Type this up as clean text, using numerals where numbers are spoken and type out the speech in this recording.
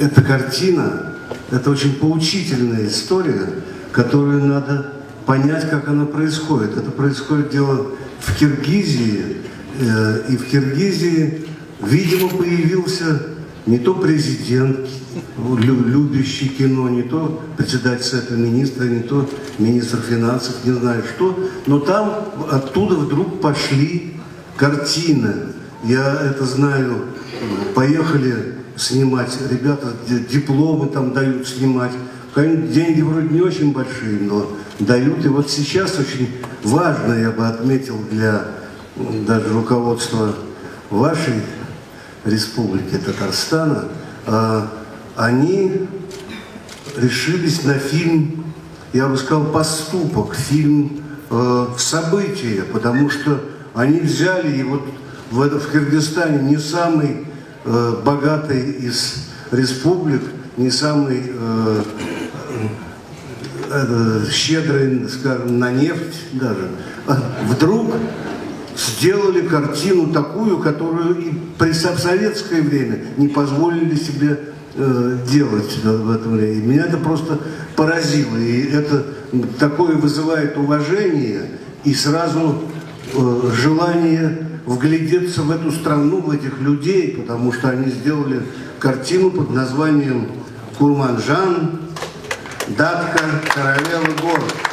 эта картина, это очень поучительная история, которую надо понять, как она происходит. Это происходит дело в Киргизии, и в Киргизии, видимо, появился не то президент, любящий кино, не то председатель Совета Министров, не то министр финансов, не знаю что, но там оттуда вдруг пошли картины. Я это знаю, поехали снимать, ребята дипломы там дают снимать. Деньги вроде не очень большие, но дают. И вот сейчас очень важно, я бы отметил, для даже руководства вашей республики Татарстана, они решились на фильм, я бы сказал, поступок, фильм события, потому что они взяли, и вот в Кыргызстане не самый богатый из республик, не самый щедрый, скажем, на нефть даже, вдруг сделали картину такую, которую и в советское время не позволили себе делать в этом время. И меня это просто поразило. И это такое вызывает уважение и сразу желание вглядеться в эту страну, в этих людей, потому что они сделали картину под названием «Курманжан, Датка, королевы гор».